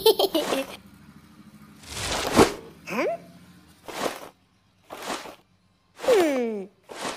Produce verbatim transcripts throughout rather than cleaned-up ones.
Hã? Hum.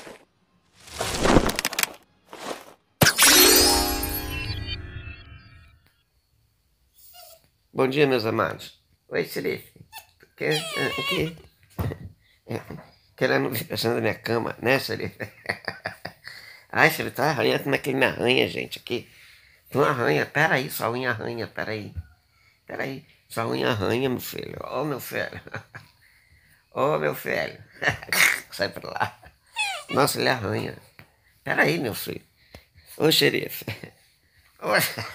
Bom dia, meus amados. Oi, xerife. Quer, aqui, querendo vir pensando na minha cama, né, xerife? Ai, xerife, tá arranhando, como é que ele me arranha, gente, aqui? Não arranha, peraí, sua unha arranha, peraí. Peraí, sua unha arranha, meu filho. Ô, meu filho. Ô, meu filho. Sai pra lá. Nossa, ele arranha. Peraí, meu filho. Ô, xerife. Ô,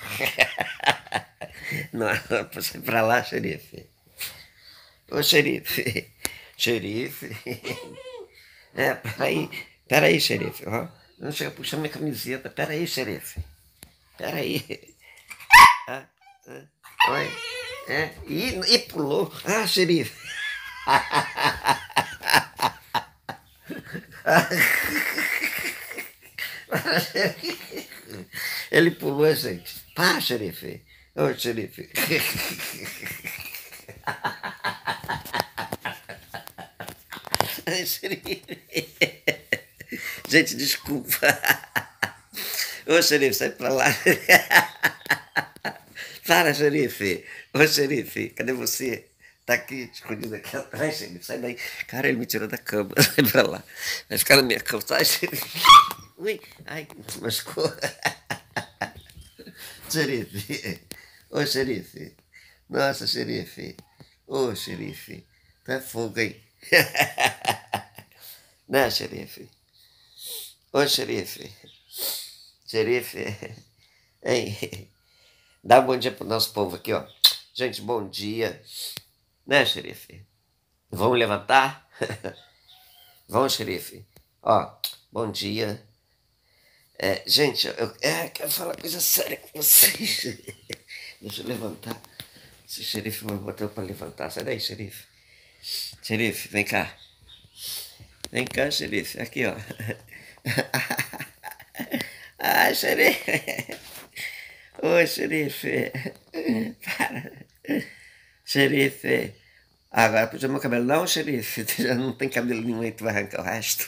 não, sai pra lá, xerife. Ô, xerife. Xerife. É, peraí. Peraí, xerife. Ó, não chega puxando minha camiseta. Peraí, xerife. Peraí. Ah, ah, oi. É, e, e pulou. Ah, xerife. Ele pulou, gente. Pá, xerife. Ô, xerife. Ai, xerife. Gente, desculpa. Ô, xerife, sai pra lá. Para, xerife. Ô, xerife, cadê você? Tá aqui, escondido aqui atrás, xerife. Sai daí. Cara, ele me tirou da cama. Sai pra lá. Vai ficar na minha cama. Sai, xerife. Ui, ai, se machucou. Xerife. Ô, xerife. Nossa, xerife. Ô, xerife. Tá fogo aí. Né, xerife? Ô, xerife. Xerife. Hein? Dá um bom dia pro nosso povo aqui, ó. Gente, bom dia. Né, xerife? Vamos levantar? Vamos, xerife. Ó, bom dia. É, gente, eu é, quero falar coisa séria com vocês. Deixa eu levantar. Se o xerife me botou pra levantar. Sai daí, xerife. Xerife, vem cá. Vem cá, xerife. Aqui, ó. Ah, xerife. Ô, xerife. Para. Xerife. Agora puxa meu cabelo. Não, xerife. Tu já não tem cabelo nenhum aí, tu vai arrancar o resto.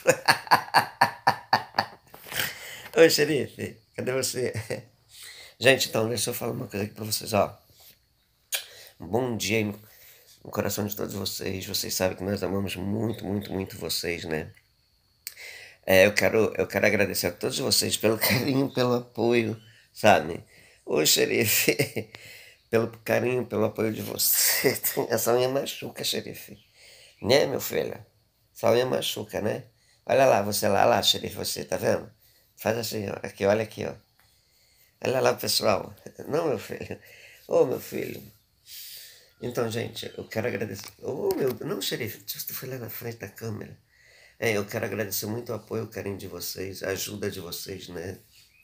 Ô, xerife. Cadê você? Gente, então, deixa eu falar uma coisa aqui pra vocês, ó. Um bom dia aí no, no coração de todos vocês. Vocês sabem que nós amamos muito, muito, muito vocês, né? É, eu quero, eu quero agradecer a todos vocês pelo carinho, pelo apoio, sabe? Ô, xerife, pelo carinho, pelo apoio de você. Essa unha machuca, xerife. Né, meu filho? Essa unha machuca, né? Olha lá, você lá, lá, xerife, você, tá vendo? Faz assim, ó. Aqui, olha aqui, ó. Olha lá, pessoal. Não, meu filho. Ô, meu filho. Então, gente, eu quero agradecer. Ô, meu... Não, xerife, você foi lá na frente da câmera. É, eu quero agradecer muito o apoio, o carinho de vocês, a ajuda de vocês, né?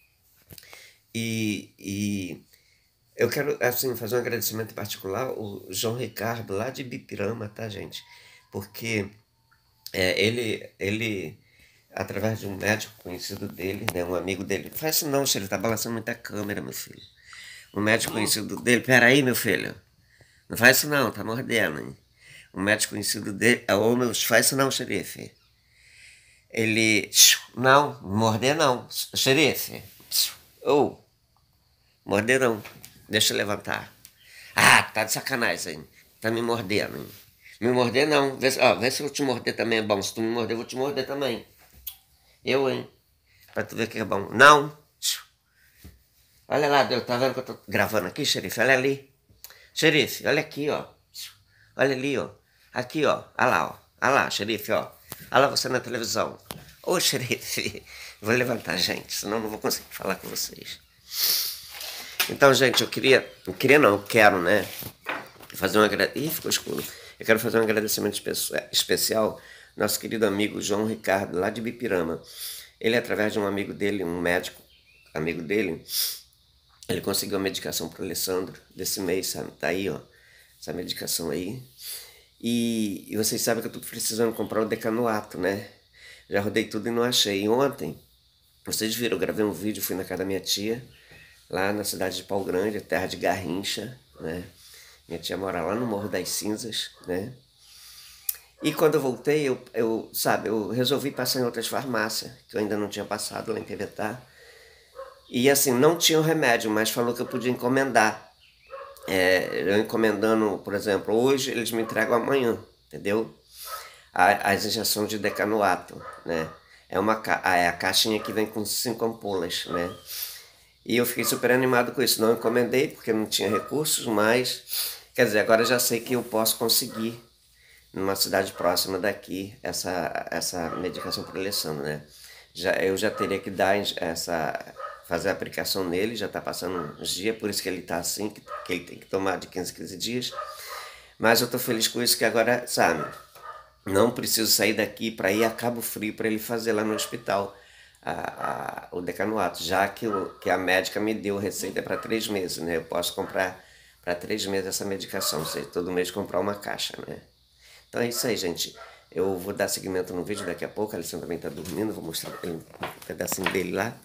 E, e eu quero, assim, fazer um agradecimento em particular ao João Ricardo, lá de Bipirama, tá, gente? Porque é, ele, ele, através de um médico conhecido dele, né, um amigo dele, não faz isso não, filho, tá balançando muita câmera, meu filho. Um médico conhecido dele, peraí, meu filho, não faz isso não, tá mordendo, hein? Um médico conhecido dele, ô, meu, faz isso não, xerife. Ele, não, morder não, xerife, ou, oh, morder não, deixa eu levantar. Ah, tá de sacanagem, hein? Tá me mordendo, hein? Me morder não, vê, ó, vê se eu te morder também é bom, se tu me morder eu vou te morder também. Eu, hein? Pra tu ver que é bom. Não, olha lá, Deus, tá vendo que eu tô gravando aqui, xerife? Olha ali, xerife, olha aqui, ó, olha ali, ó, aqui, ó, olha lá, ó, olha lá, xerife, ó. Olha lá você na televisão. Ô, xerife, vou levantar, gente, senão não vou conseguir falar com vocês. Então, gente, eu queria, eu queria não, eu quero, né, fazer um agradecimento, ih, ficou escuro. Eu quero fazer um agradecimento espe especial ao nosso querido amigo João Ricardo, lá de Bipirama. Ele, através de um amigo dele, um médico, amigo dele, ele conseguiu a medicação para o Alessandro desse mês, sabe? Tá aí, ó, essa medicação aí. E, e vocês sabem que eu tô precisando comprar o Decanoato, né? Já rodei tudo e não achei. E ontem, vocês viram, eu gravei um vídeo, fui na casa da minha tia, lá na cidade de Pau Grande, terra de Garrincha, né? Minha tia mora lá no Morro das Cinzas, né? E quando eu voltei, eu, eu, sabe, eu resolvi passar em outras farmácias, que eu ainda não tinha passado lá em Queretá. E assim, não tinha o remédio, mas falou que eu podia encomendar. É, eu encomendando, por exemplo, hoje eles me entregam amanhã, entendeu? As injeções de decanoato, né? É uma é a caixinha que vem com cinco ampolas, né? E eu fiquei super animado com isso. Não encomendei porque não tinha recursos, mas quer dizer, agora já sei que eu posso conseguir numa cidade próxima daqui essa essa medicação para o Alessandro, né? Já eu já teria que dar essa fazer a aplicação nele, já está passando uns dias, por isso que ele está assim, que, que ele tem que tomar de quinze em quinze dias. Mas eu estou feliz com isso que agora, sabe, não preciso sair daqui para ir a Cabo Frio para ele fazer lá no hospital a, a, o decanoato, já que, o, que a médica me deu receita para três meses, né? Eu posso comprar para três meses essa medicação, ou seja, todo mês comprar uma caixa, né? Então é isso aí, gente. Eu vou dar seguimento no vídeo daqui a pouco. A Alessandra também está dormindo, vou mostrar um pedacinho dele lá.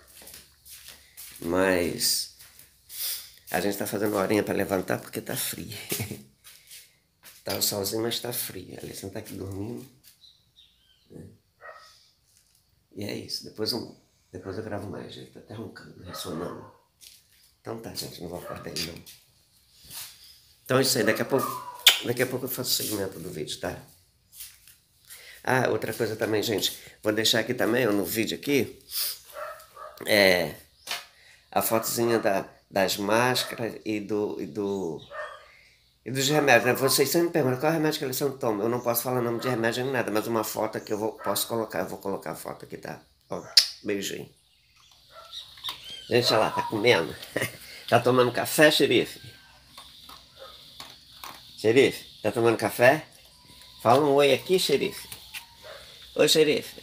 Mas a gente está fazendo horinha para levantar porque tá frio. Tá o solzinho, mas tá frio. A Alessandra tá aqui dormindo. Né? E é isso. Depois eu, depois eu gravo mais. Ele tá até roncando, ressonando. Então tá, gente. Não vou acordar ele não. Então é isso aí. Daqui a pouco, daqui a pouco eu faço o segmento do vídeo, tá? Ah, outra coisa também, gente. Vou deixar aqui também, ó, no vídeo aqui. É... a fotozinha da, das máscaras e do, e do e dos remédios, né? Vocês sempre me perguntam qual remédio que eles são tomam. Eu não posso falar nome de remédio nem nada, mas uma foto que eu vou, posso colocar, eu vou colocar a foto aqui, tá? Ó, beijinho. Gente, olha lá, tá comendo. Tá tomando café, xerife? Xerife, tá tomando café? Fala um oi aqui, xerife. Oi, xerife.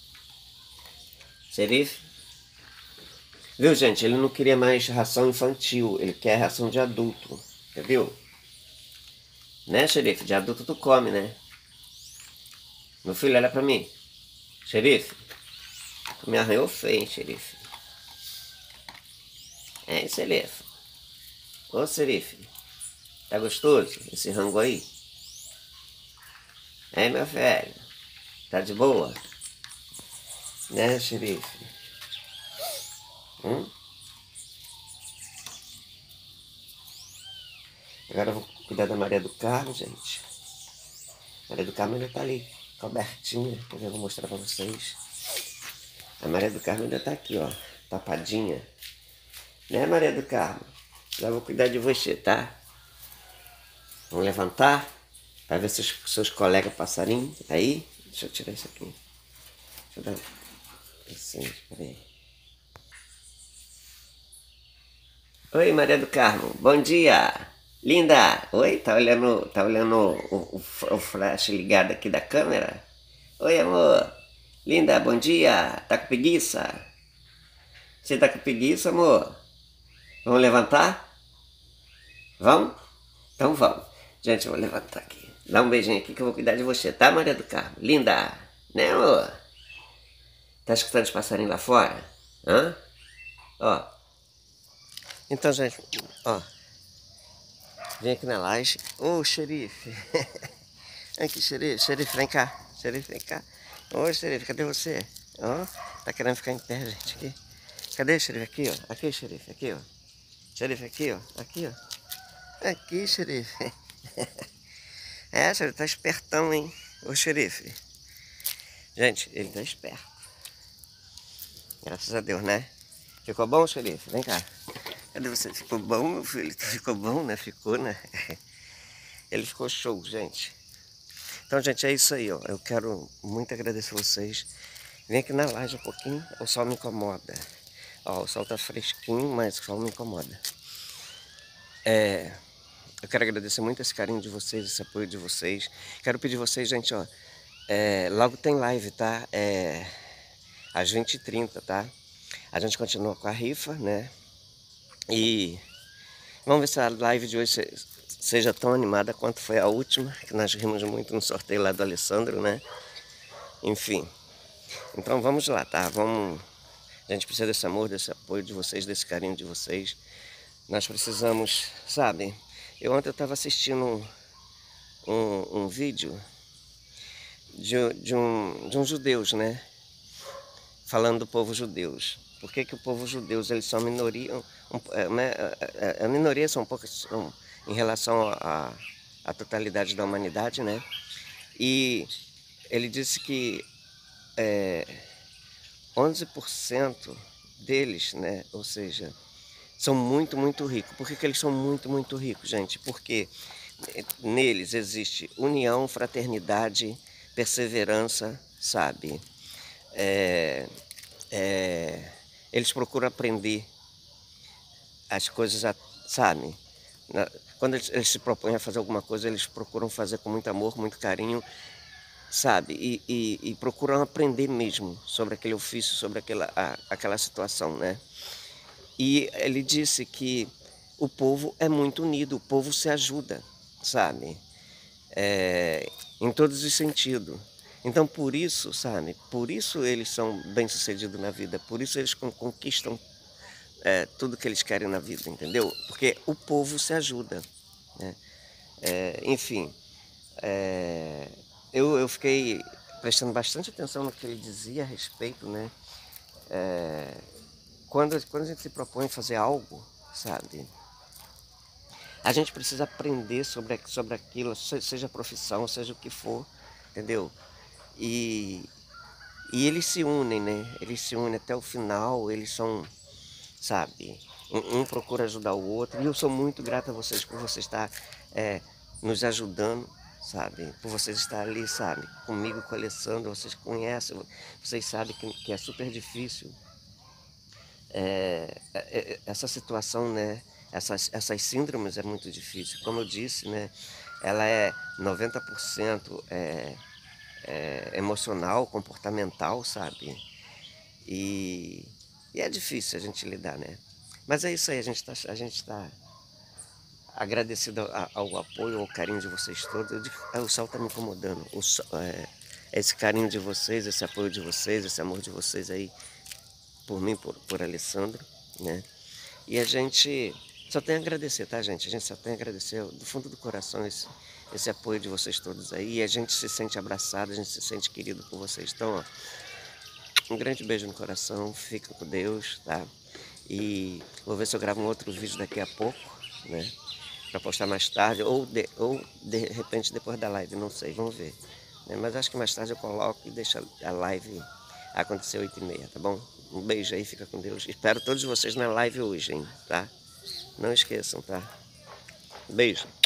Xerife? Viu, gente? Ele não queria mais ração infantil, ele quer ração de adulto, viu? Né, xerife? De adulto tu come, né? Meu filho, olha pra mim. Xerife, tu me arranhou feio, hein, xerife? Hein, xerife? Ô, xerife, tá gostoso esse rango aí? Hein, meu velho? Tá de boa? Né, xerife? Hum? Agora eu vou cuidar da Maria do Carmo, gente. Maria do Carmo ainda tá ali, cobertinha. Eu vou mostrar pra vocês. A Maria do Carmo ainda tá aqui, ó, tapadinha. Né, Maria do Carmo? Já vou cuidar de você, tá? Vamos levantar para ver seus, seus colegas passarinhos aí. Deixa eu tirar isso aqui. Deixa eu dar assim, peraí. Oi, Maria do Carmo, bom dia! Linda! Oi, tá olhando, tá olhando o, o, o flash ligado aqui da câmera? Oi, amor! Linda, bom dia! Tá com preguiça? Você tá com preguiça, amor? Vamos levantar? Vamos? Então vamos. Gente, eu vou levantar aqui. Dá um beijinho aqui que eu vou cuidar de você, tá, Maria do Carmo? Linda! Né, amor? Tá escutando os passarinhos lá fora? Hã? Ó. Então, gente, ó. Vem aqui na laje. Ô, xerife. Aqui, xerife. Xerife, vem cá. Xerife, vem cá. Ô, xerife, cadê você? Ó, tá querendo ficar em pé, gente, aqui. Cadê o xerife? Aqui, ó. Aqui, xerife, aqui, ó. Xerife, aqui, ó. Aqui, ó. Aqui, xerife. É, xerife, tá espertão, hein? Ô, xerife. Gente, ele tá esperto. Graças a Deus, né? Ficou bom, xerife? Vem cá. Cadê você? Ficou bom, meu filho? Ficou bom, né? Ficou, né? Ele ficou show, gente. Então, gente, é isso aí, ó. Eu quero muito agradecer vocês. Vem aqui na laje um pouquinho. O sol me incomoda. Ó, o sol tá fresquinho, mas o sol me incomoda. É... Eu quero agradecer muito esse carinho de vocês, esse apoio de vocês. Quero pedir vocês, gente, ó. É... Logo tem live, tá? É... Às vinte e trinta, tá? A gente continua com a rifa, né? E vamos ver se a live de hoje seja tão animada quanto foi a última, que nós rimos muito no sorteio lá do Alessandro, né? Enfim. Então vamos lá, tá? Vamos... A gente precisa desse amor, desse apoio de vocês, desse carinho de vocês. Nós precisamos, sabe? Eu ontem eu estava assistindo um, um, um vídeo de, de, um, de uns judeus, né? Falando do povo judeus. Por que, que o povo judeus, eles são minoria, um, é, né, a, a, a minoria são poucas um, em relação à à totalidade da humanidade, né? E ele disse que é, onze por cento deles, né? Ou seja, são muito, muito ricos. Por que, que eles são muito, muito ricos, gente? Porque neles existe união, fraternidade, perseverança, sabe? É, é, eles procuram aprender as coisas, sabe? Quando eles, eles se propõem a fazer alguma coisa, eles procuram fazer com muito amor, muito carinho, sabe? E, e, e procuram aprender mesmo sobre aquele ofício, sobre aquela, a, aquela situação, né? E ele disse que o povo é muito unido, o povo se ajuda, sabe? É, em todos os sentidos. Então, por isso, sabe? Por isso eles são bem-sucedidos na vida, por isso eles conquistam é, tudo que eles querem na vida, entendeu? Porque o povo se ajuda, né? É, enfim, é, eu, eu fiquei prestando bastante atenção no que ele dizia a respeito, né? É, quando, quando a gente se propõe a fazer algo, sabe? A gente precisa aprender sobre, sobre aquilo, seja profissão, seja o que for, entendeu? E, e eles se unem, né? Eles se unem até o final, eles são, sabe? Um, um procura ajudar o outro. E eu sou muito grato a vocês por vocês estar é, nos ajudando, sabe? Por vocês estar ali, sabe? Comigo, com a Alessandra, vocês conhecem, vocês sabem que, que é super difícil é, é, essa situação, né? Essas, essas síndromes é muito difícil. Como eu disse, né? Ela é noventa por cento é, é, emocional, comportamental, sabe? E, e é difícil a gente lidar, né? Mas é isso aí, a gente está a gente tá agradecido ao, ao apoio, ao carinho de vocês todos. Eu digo, ah, o sol está me incomodando. O sol, é, esse carinho de vocês, esse apoio de vocês, esse amor de vocês aí, por mim, por, por Alessandro, né? E a gente só tem a agradecer, tá, gente? A gente só tem a agradecer do fundo do coração esse, esse apoio de vocês todos aí. E a gente se sente abraçado, a gente se sente querido por vocês. Então, ó, um grande beijo no coração, fica com Deus, tá? E vou ver se eu gravo um outro vídeo daqui a pouco, né? Pra postar mais tarde, ou de, ou de repente depois da live, não sei, vamos ver. Né? Mas acho que mais tarde eu coloco e deixo a live acontecer oito e meia, tá bom? Um beijo aí, fica com Deus. Espero todos vocês na live hoje, hein, tá? Não esqueçam, tá? Beijo.